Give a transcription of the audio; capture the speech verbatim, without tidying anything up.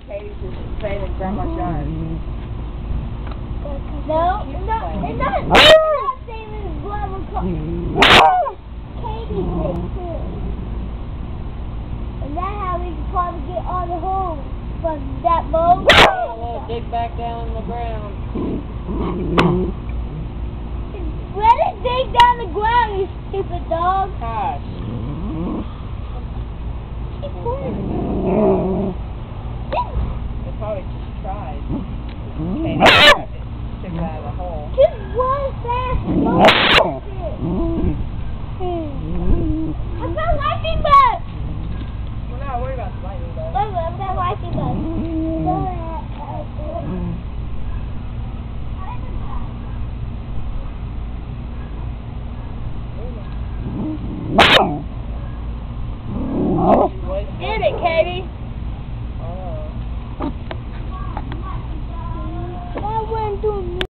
Kady's just staying in Grandma's yard. No, it's not. It's not. It's not staying in Grandma's yard. Kady's there too. And that's how we can probably get all the holes from that mold. We'll dig back down in the ground. Let it dig down the ground, you stupid dog. Gosh. They probably just tried. Okay, now it took it out of the hole. Just one fast mold. I found lightning bugs. We're not worried about the lightning bugs. Wait, wait, I found lightning bugs. Get it, Kady. That went through me.